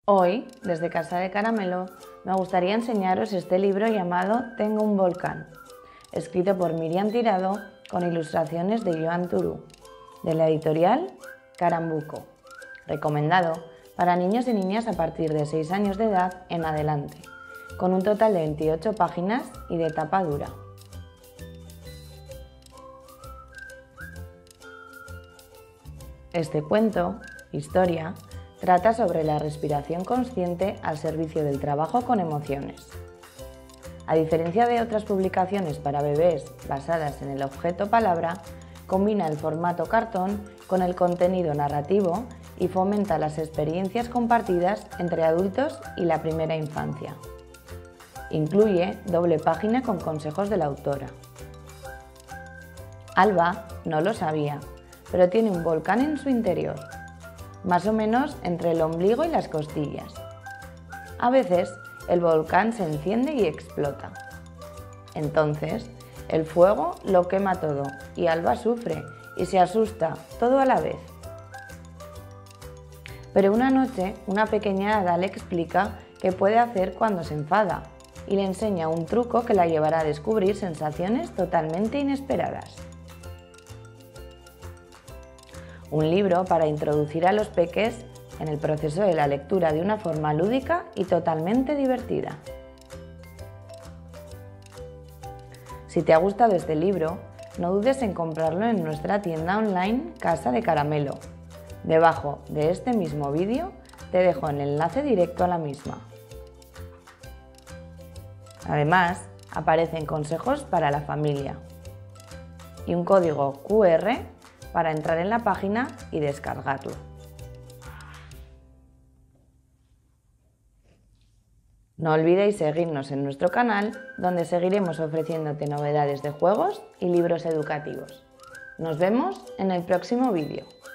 Hoy, desde Casa de Caramelo, me gustaría enseñaros este libro llamado Tengo un volcán, escrito por Miriam Tirado con ilustraciones de Joan Turú, de la editorial Carambuco, recomendado para niños y niñas a partir de 6 años de edad en adelante, con un total de 28 páginas y de tapa dura. Este cuento, historia, trata sobre la respiración consciente al servicio del trabajo con emociones. A diferencia de otras publicaciones para bebés basadas en el objeto palabra, combina el formato cartón con el contenido narrativo y fomenta las experiencias compartidas entre adultos y la primera infancia. Incluye doble página con consejos de la autora. Alba no lo sabía, pero tiene un volcán en su interior, más o menos entre el ombligo y las costillas. A veces, el volcán se enciende y explota. Entonces, el fuego lo quema todo y Alba sufre y se asusta, todo a la vez. Pero una noche, una pequeña hada le explica qué puede hacer cuando se enfada y le enseña un truco que la llevará a descubrir sensaciones totalmente inesperadas. Un libro para introducir a los peques en el proceso de la lectura de una forma lúdica y totalmente divertida. Si te ha gustado este libro, no dudes en comprarlo en nuestra tienda online Casa de Caramelo. Debajo de este mismo vídeo te dejo el enlace directo a la misma. Además, aparecen consejos para la familia y un código QR para entrar en la página y descargarlo. No olvidéis seguirnos en nuestro canal, donde seguiremos ofreciéndote novedades de juegos y libros educativos. Nos vemos en el próximo vídeo.